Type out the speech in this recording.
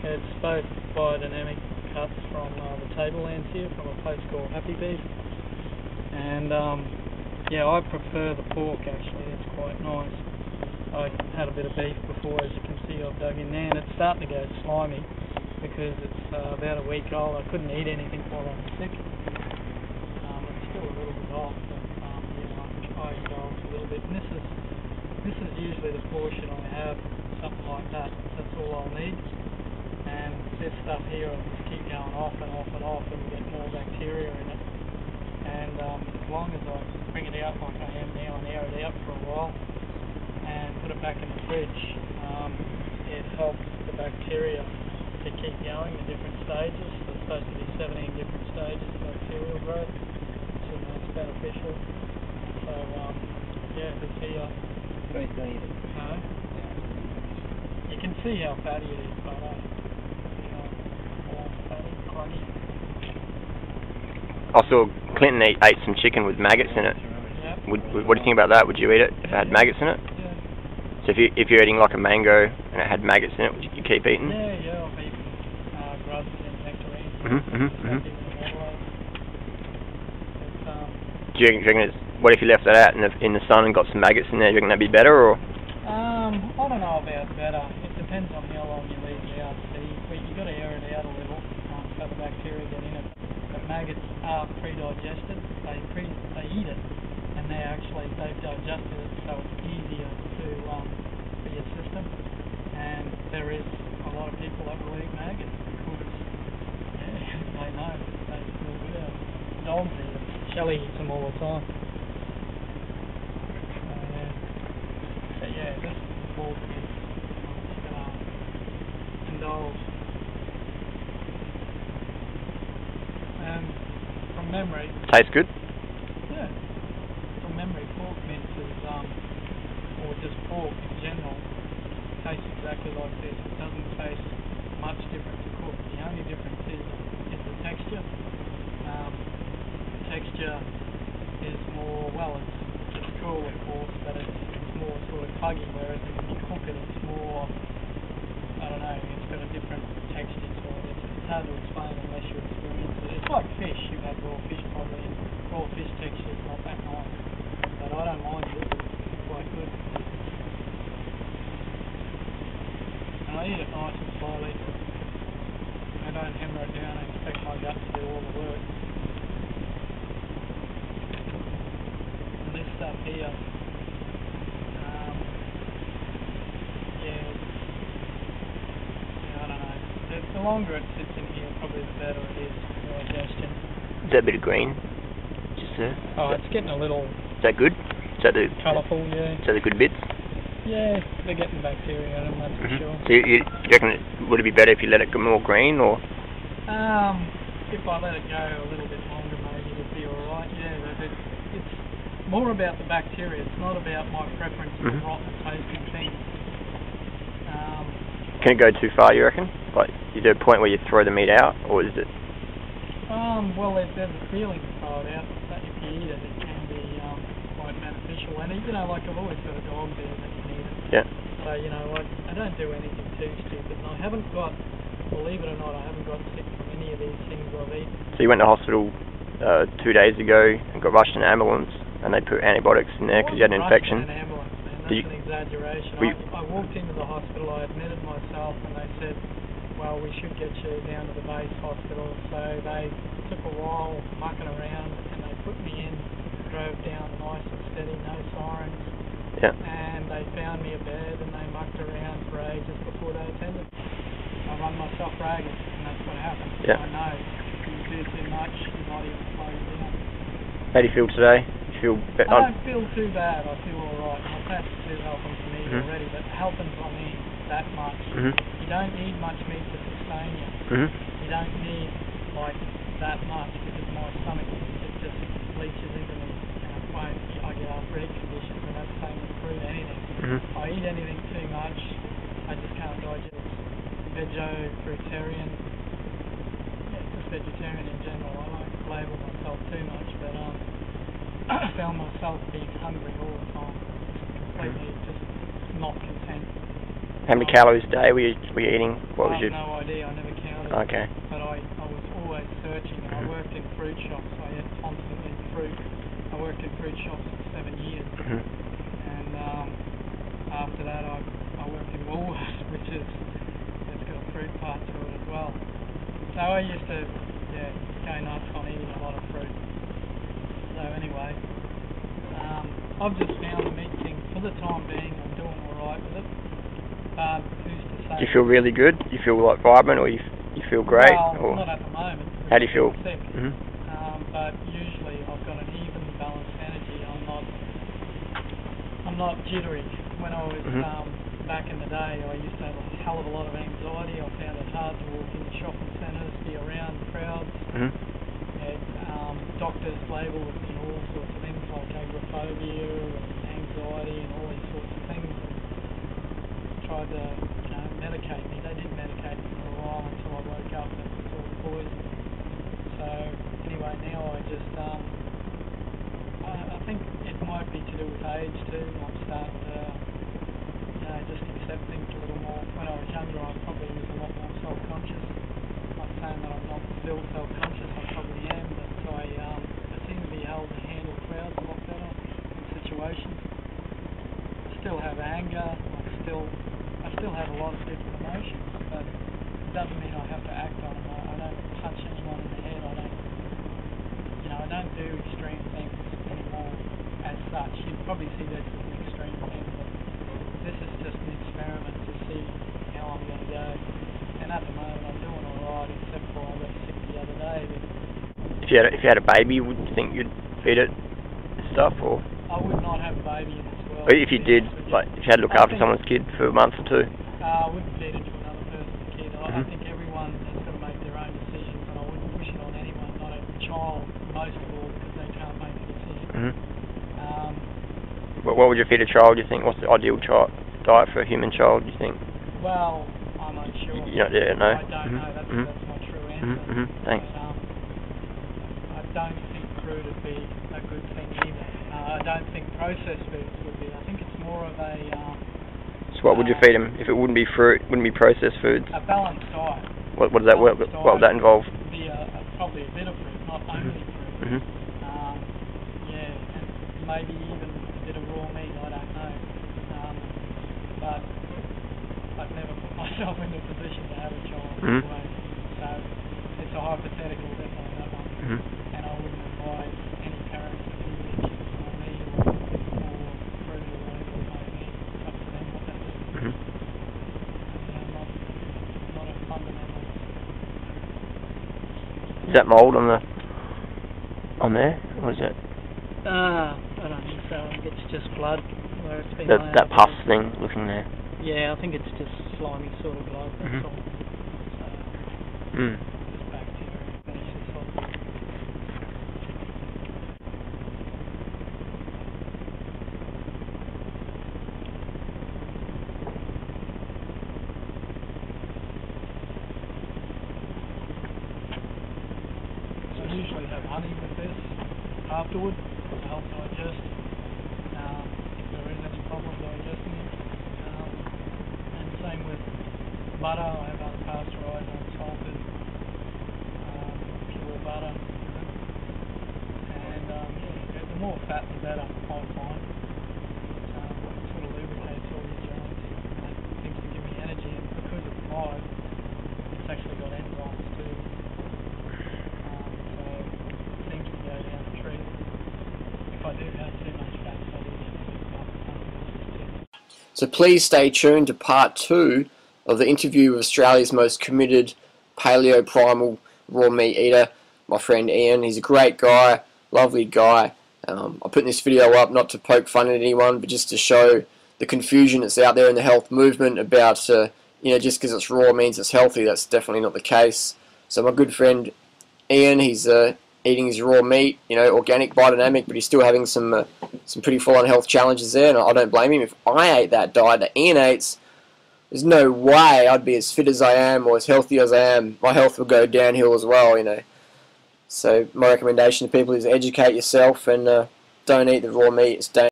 It's both biodynamic cuts from the tablelands here, from a place called Happy Beef. And yeah, I prefer the pork actually, it's quite nice. I had a bit of beef before, as you can see I've dug in there, and it's starting to go slimy because it's about a week old. I couldn't eat anything while I'm sick. It's still a little bit off, but yeah, I indulge a little bit. And this is usually the portion I have, something like that. That's all I'll need. And this stuff here I'll just keep going off and off and off and get more bacteria in it. And as long as I bring it out like I am now and air it out for a while and put it back in the fridge, it helps the bacteria to keep going in different stages. There's supposed to be 17 different stages of bacterial growth, so that's beneficial. So yeah, this here. Don't eat it. No. You can see how fatty it is, but all fatty, crunny. I saw Clinton ate some chicken with maggots in it. Yep. What do you think about that? Would you eat it if it had maggots in it? Yeah. So if you're eating like a mango and it had maggots in it, would you keep eating? Yeah, I'll eat grubs and nectarines. Do you reckon it's, what if you left that out in the sun and got some maggots in there? Do you reckon that'd be better, or? I don't know about better. It depends on how long you leave it out. So you got to air it out a little so the bacteria get in it. But maggots are pre-digested. They eat it, and they've digested it, so it's easier for your system. And there is a lot of people that will eat maggots because they know they feel good. Dogs eat them. Shelley eats them all the time. So yeah, this is the pork is indulge. From memory. Tastes good? Yeah. From memory, pork mince is, or just pork in general, tastes exactly like this. It doesn't taste much different to cook. The only difference is the texture. The texture is more, well, it's cool of course, but it's more sort of fuggy, whereas when you cook it, it's more, I don't know, it's got a different texture to it. It's hard to explain unless you experience it. It's like fish. You've had raw fish probably, and raw fish texture is not that nice. But I don't mind it. It's quite good. And I eat it nice and slowly. I don't hammer it down and expect my gut to do all the work. And this stuff here, I don't know. The longer it sits in here, probably the better it is for digestion. Is that a bit of green? Just there? Oh, it's getting a little... Is that good? Is that the... Colourful, yeah. Is that the good bits? Yeah, they're getting bacteria in them, that's for sure. So you reckon would it be better if you let it go more green, or? If I let it go a little bit longer, maybe it'd be alright, yeah. But it's more about the bacteria. It's not about my preference for rotten tasting things. Can it go too far, you reckon? Like, is there a point where you throw the meat out, or is it? Well, there's a feeling to throw it out, but if you eat it, it can be quite beneficial. And, like I've always got a dog there that can eat it. Yeah. So, I don't do anything too stupid. And I haven't got, believe it or not, I haven't got sick from any of these things I've eaten. So you went to hospital 2 days ago and got rushed in an ambulance, and they put antibiotics in there because you had an infection. In an ambulance, man. That's an exaggeration. I walked into the hospital, I admitted myself, and they said, well, we should get you down to the base hospital. So they took a while mucking around, and they put me in, drove down nice and steady, no sirens. Yeah. And they found me a bed, and they mucked around for ages before they attended. I run myself ragged, and that's what happened. Yeah. I know. You do too much, your body will slow you down. How do you feel today? I don't feel too bad. I feel alright. My pat's still helping for me already, but helping for me that much. You don't need much meat to sustain you. You don't need like that much because my stomach it just leaches into me, and I get arthritic conditions, and that's the same with fruit, anything. I eat anything too much, I just can't digest. Fruitarian, just vegetarian in general. I don't label myself too much, but I found myself being hungry all the time, completely just not content. How many calories a day were you eating? What was your... No idea. Okay. But I was always searching, and I worked in fruit shops. I ate constantly fruit. I worked in fruit shops for 7 years. And after that I worked in Woolworths, which is, it's got a fruit part to it as well. So I used to, go nuts on eating a lot of fruit. So anyway, I've just found the meat thing, for the time being, I'm doing alright with it. But who's to say? Do you feel really good? Do you feel like vibrant, or you feel great? Well, or not at the moment. How do you feel? Sick. But usually I've got an even balanced energy. I'm not jittery. When I was back in the day, I used to have a hell of a lot of anxiety. I found it hard to walk into shopping centres, be around crowds. Doctors label with all sorts of things like agoraphobia and anxiety and all these sorts of things. And tried to medicate me. They didn't medicate me for a while until I woke up and it was all poison. So anyway, now I just I think it might be to do with age too. I'm starting to just accept things a little more. When I was younger, I probably was a lot more self-conscious. I'm not saying that I'm not still self-conscious, I probably am, but I seem to be able to handle crowds a lot better in situations. I still have anger, I still have a lot of different emotions, but it doesn't mean I have to act on them. I don't punch anyone in the head, I don't do extreme things anymore as such. You'd probably see this as an extreme thing, but this is just an experiment to see how I'm going to go. And at the moment I'm doing alright, except for I got sick the other day. If you had a baby, would you think you'd feed it stuff, or? I would not have a baby in this world. Or if you did, like if you had to look after someone's kid for a month or two? I wouldn't feed it to another person's kid. I think everyone has got to make their own decisions, and I wouldn't push it on anyone, not a child, most of all, because they can't make a decision. What would you feed a child, do you think? What's the ideal diet for a human child, do you think? Well, I'm unsure. No? I don't know. That's my true answer. Thanks. I don't think fruit would be a good thing either. I don't think processed foods would be. I think it's more of a... so what would you feed them if it wouldn't be fruit, wouldn't be processed foods? A balanced diet. What would that involve? Be probably a bit of fruit, not only fruit. And maybe even a bit of raw meat, I don't know. But I've never put myself in a position to have a child anyway. So it's a hypothetical, definitely, that one. And I wouldn't advise any parents to feed their kids raw meat or fruit or whatever it may be. It's up to them what they do. Not a fundamental. Is that mould on there? What is that? I don't think so. I think it's just blood where it's been. That pus thing looking there. Yeah, I think it's just slimy sort of blood. That's all. So, just bacteria. Finishes off. So I usually have honey with this afterward to help digest. If there is any problem digesting it. And same with butter. I have unpasteurized, unsalted, pure butter. And the more fat the better, I find. It sort of lubricates all your joints and it seems to give me energy, and because it's live, it's actually got enzymes too. So it seems to go down the tree. If I do have too much fat, I do need to start something. So please stay tuned to part 2 of the interview with Australia's most committed paleo primal raw meat eater, my friend Ian. He's a great guy, lovely guy. I'm putting this video up not to poke fun at anyone, but just to show the confusion that's out there in the health movement about, just because it's raw means it's healthy. That's definitely not the case. So my good friend Ian, he's eating his raw meat, organic, biodynamic, but he's still having some pretty full-on health challenges there, and I don't blame him. If I ate that diet that Ian eats, there's no way I'd be as fit as I am or as healthy as I am. My health will go downhill as well, So my recommendation to people is educate yourself and don't eat the raw meat. It's dangerous.